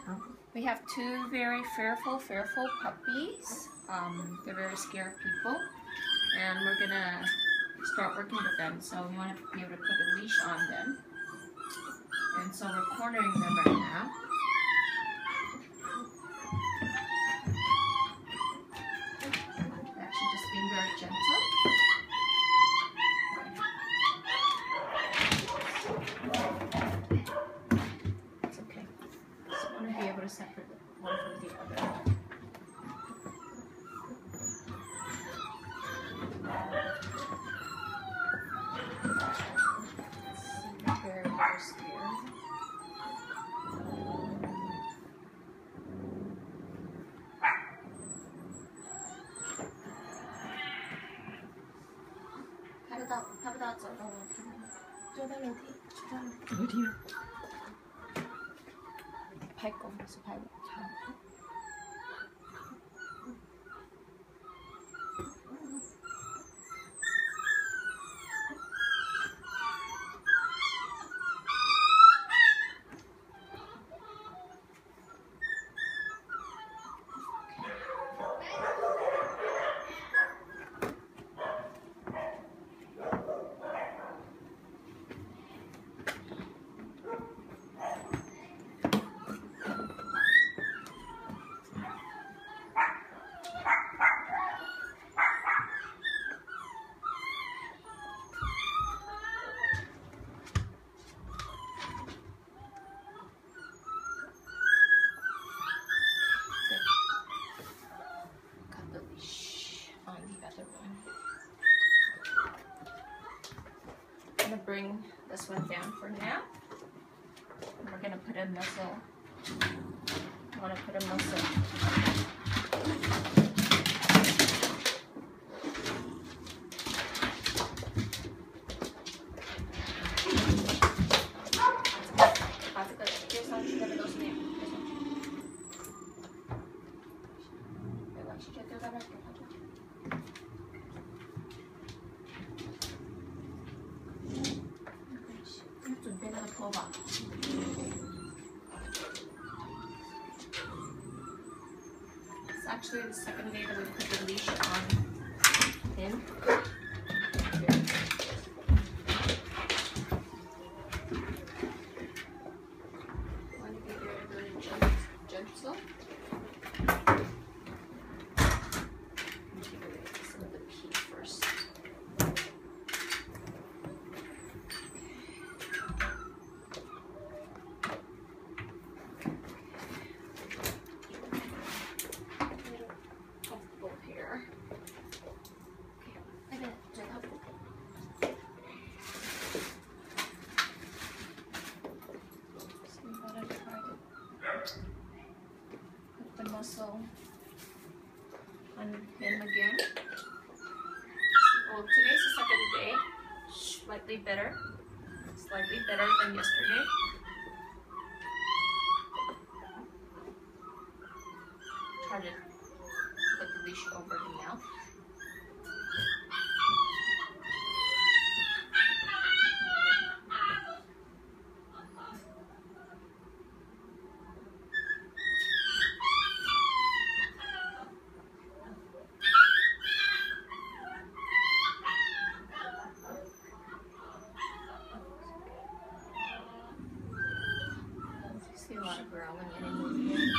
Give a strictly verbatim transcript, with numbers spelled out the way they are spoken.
We have two very fearful, fearful puppies. Um, they're very scared of people, and we're gonna start working with them. So we want to be able to put a leash on them, and so we're cornering them right now. Actually, just being very gentle. It's okay. Just want to be able to separate one from the other. Very, very scared. 파르다, 파르다 쩔어. 쪼달 어디? 쪼달 어디요? 발걸음에서 발. I'm gonna bring this one down for now. And we're gonna put a muzzle. I wanna put a muzzle. It's actually the second day that we put the leash on him. I want to be very, very gentle. Take away some of the pee first. Put the muscle on him again. Well, today's the second day. Slightly better. Slightly better than yesterday. Try to put the leash over the mouth. See a lot of growling in and movement.